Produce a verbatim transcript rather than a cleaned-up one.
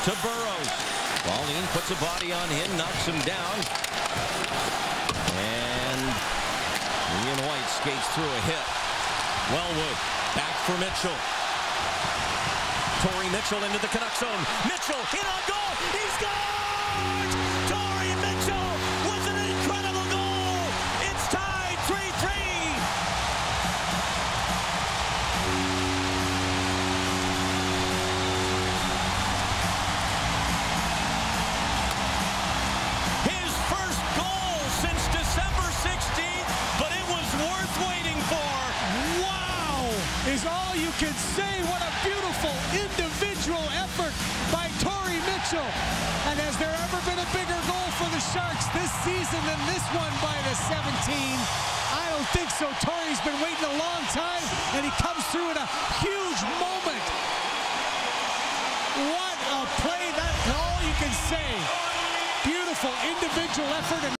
to Burrows. Pauline puts a body on him, knocks him down. And Ian White skates through a hit. Wellwood back for Mitchell. Torrey Mitchell into the Canucks zone. Mitchell hit on goal. He scores! Torrey Mitchell with an incredible goal. It's tied three three. His first goal since December sixteenth, but it was worth waiting for. Wow is all you can say. What a beautiful individual effort by Torrey Mitchell. And has there ever been a bigger goal for the Sharks this season than this one by the seventeen? I don't think so. Torrey's been waiting a long time, and he comes through in a huge moment. What a play. That's all you can say. Beautiful individual effort. And